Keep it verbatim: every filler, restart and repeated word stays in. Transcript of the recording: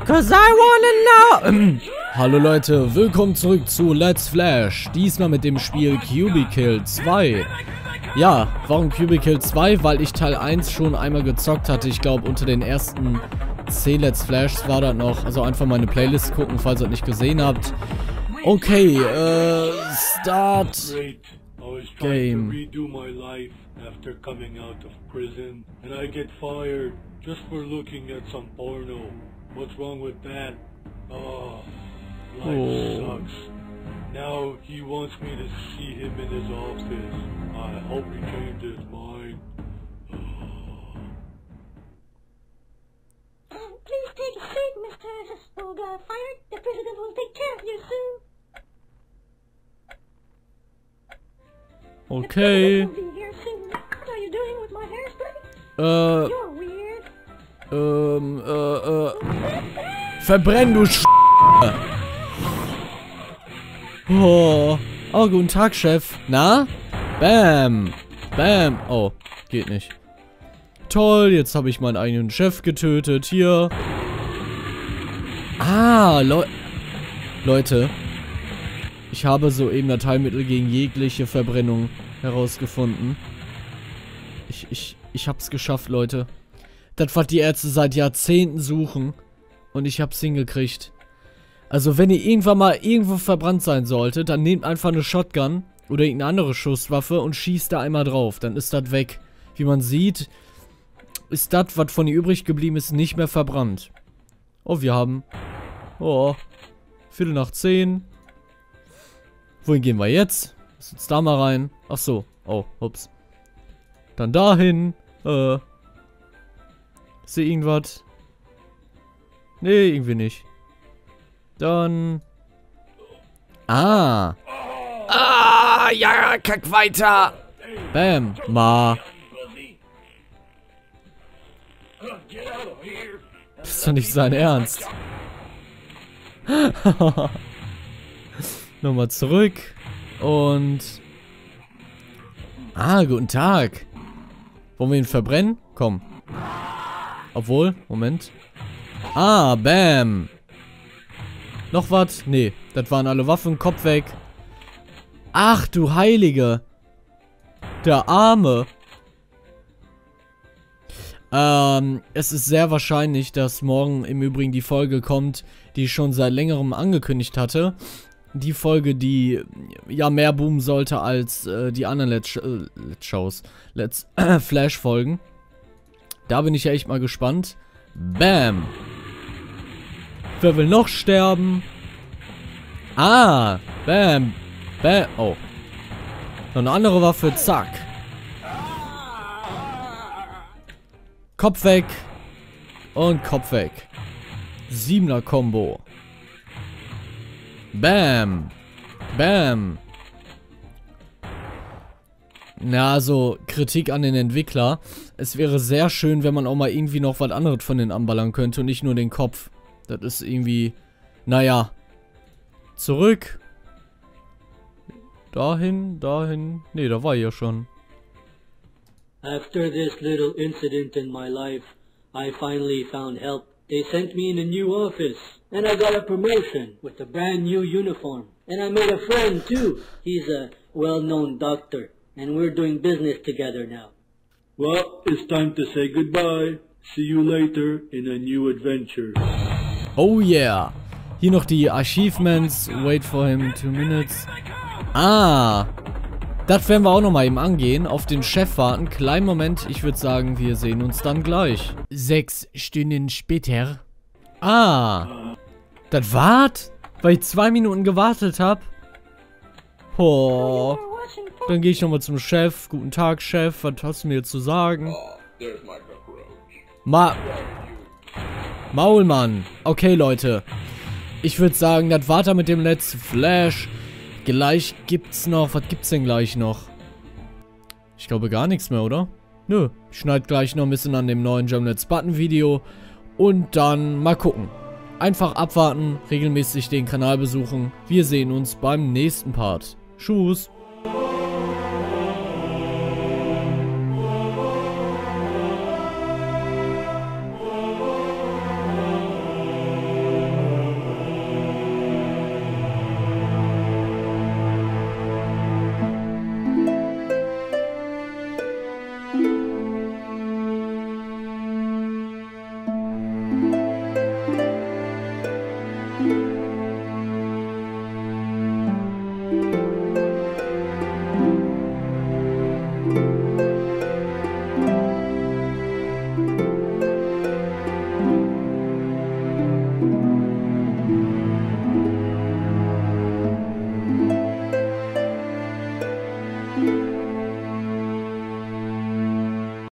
Cause I wanna know. Hallo Leute, willkommen zurück zu Let's Flash. Diesmal mit dem Spiel Cubicle zwei. Ja, warum Cubicle zwei? Weil ich Teil eins schon einmal gezockt hatte. Ich glaube, unter den ersten zehn Let's Flashs war das noch. Also einfach meine Playlist gucken, falls ihr das nicht gesehen habt. Okay, äh, Start Game. After coming out of prison, and I get fired just for looking at some porno. What's wrong with that? Oh, life Oh. sucks. Now he wants me to see him in his office. I hope he changed his mind. Um, please take a seat, Mister Spoga. Fired. The president will take care of you soon. Okay. The president will be here soon. What are you doing with my hairspray? Äh, You're weird. ähm, äh, äh. Verbrenn, du Sch... Oh. Oh, guten Tag, Chef. Na? Bam. Bam. Oh, geht nicht. Toll, jetzt habe ich meinen eigenen Chef getötet. Hier. Ah, Leu Leute. Ich habe soeben das Heilmittel gegen jegliche Verbrennung herausgefunden. Ich, ich, ich hab's geschafft, Leute. Das, was die Ärzte seit Jahrzehnten suchen. Und ich hab's hingekriegt. Also, wenn ihr irgendwann mal irgendwo verbrannt sein solltet, dann nehmt einfach eine Shotgun oder irgendeine andere Schusswaffe und schießt da einmal drauf. Dann ist das weg. Wie man sieht, ist das, was von ihr übrig geblieben ist, nicht mehr verbrannt. Oh, wir haben... Oh. Viertel nach zehn. Wohin gehen wir jetzt? Lass uns da mal rein. Ach so. Oh, ups. Dann dahin. Äh. Ist hier irgendwas? Nee, irgendwie nicht. Dann... Ah. Ah, ja, kack weiter. Bam. Ma. Das ist doch nicht sein Ernst. Nochmal zurück. Und... Ah, guten Tag. Wollen wir ihn verbrennen? Komm. Obwohl, Moment. Ah, bam. Noch was? Nee, das waren alle Waffen. Kopf weg. Ach, du Heilige. Der Arme. Ähm, es ist sehr wahrscheinlich, dass morgen im Übrigen die Folge kommt, die ich schon seit längerem angekündigt hatte. Die Folge, die ja mehr boomen sollte als äh, die anderen Let's, äh, Let's Shows. Let's äh, Flash Folgen. Da bin ich ja echt mal gespannt. Bam. Wer will noch sterben? Ah. Bam. Bam. Oh. Noch eine andere Waffe. Zack. Kopf weg. Und Kopf weg. Siebener Combo. Bam. Bam. Na, also, Kritik an den Entwickler. Es wäre sehr schön, wenn man auch mal irgendwie noch was anderes von denen anballern könnte und nicht nur den Kopf. Das ist irgendwie... Naja. Zurück. Dahin, dahin. Nee, da war ich ja schon. After this little incident in my life, I finally found help. They sent me in a new office, and I got a promotion with a brand new uniform. And I made a friend too. He's a well-known doctor, and we're doing business together now. Well, it's time to say goodbye. See you later in a new adventure. Oh yeah. Hier noch die Achievements. Wait for him two minutes. Ah. Das werden wir auch nochmal eben angehen. Auf den Chef warten. Kleinen Moment. Ich würde sagen, wir sehen uns dann gleich. Sechs Stunden später. Ah. Das war's? Weil ich zwei Minuten gewartet habe? Oh. Dann gehe ich nochmal zum Chef. Guten Tag, Chef. Was hast du mir zu sagen? Ma... Maulmann. Okay, Leute. Ich würde sagen, das war's mit dem Let's Flash. Gleich gibt's noch... Was gibt's denn gleich noch? Ich glaube gar nichts mehr, oder? Nö. Ich schneide gleich noch ein bisschen an dem neuen Gemlet's Button Video. Und dann mal gucken. Einfach abwarten, regelmäßig den Kanal besuchen. Wir sehen uns beim nächsten Part. Tschüss.